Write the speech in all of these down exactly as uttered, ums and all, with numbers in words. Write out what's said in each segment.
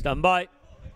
Stand by.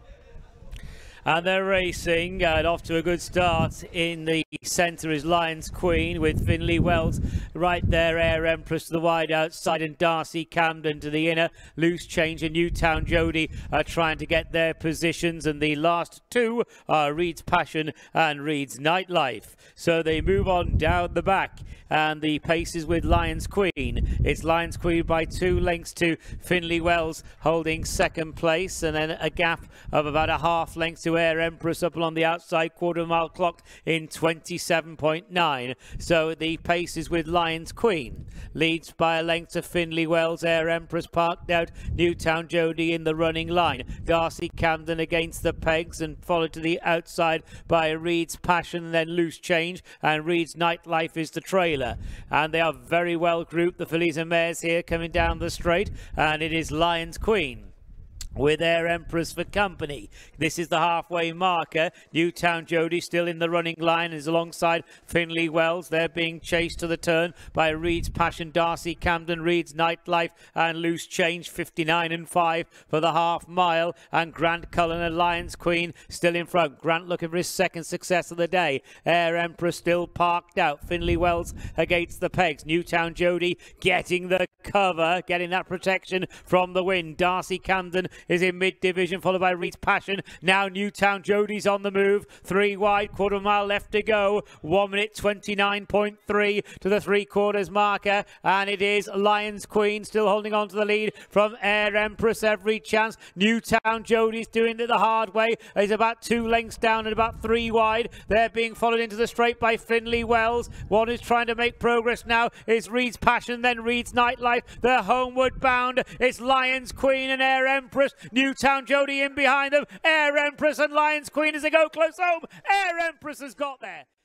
And they're racing, and off to a good start. In the centre is Lions Queen with Finley Wells right there. Air Empress to the wide outside, and Darcy Camden to the inner. Loose Change and Newtown Jody are trying to get their positions, and the last two are Reed's Passion and Reed's Nightlife. So they move on down the back, and the pace is with Lions Queen. It's Lions Queen by two lengths to Finley Wells holding second place, and then a gap of about a half length to Air Empress up along the outside, quarter mile clocked in twenty-seven point nine. So the pace is with Lions Queen. Leads by a length to Finley Wells. Air Empress parked out. Newtown Jody in the running line. Darcy Camden against the pegs and followed to the outside by Reed's Passion, and then Loose Change, and Reed's Nightlife is the trailer. And they are very well grouped, the fillies and mares here coming down the straight, and it is Lions Queen with Air Empress for company. This is the halfway marker. Newtown Jody still in the running line, is alongside Finley Wells. They're being chased to the turn by Reed's Passion, Darcy Camden, Reed's Nightlife and Loose Change. Fifty-nine and five for the half mile, and Grant Cullen and Lions Queen still in front. Grant looking for his second success of the day. Air Empress still parked out. Finley Wells against the pegs. Newtown Jody getting the cover, getting that protection from the wind. Darcy Camden is in mid-division, followed by Reed's Passion. Now Newtown Jody's on the move. Three wide, quarter mile left to go. One minute twenty-nine point three to the three-quarters marker. And it is Lions Queen still holding on to the lead from Air Empress. Every chance. Newtown Jody's doing it the hard way. He's about two lengths down and about three wide. They're being followed into the straight by Finley Wells. One is trying to make progress now is Reed's Passion, then Reed's Nightlife. They're homeward bound. It's Lions Queen and Air Empress. Newtown Jody in behind them. Air Empress and Lions Queen as they go close home. Air Empress has got there.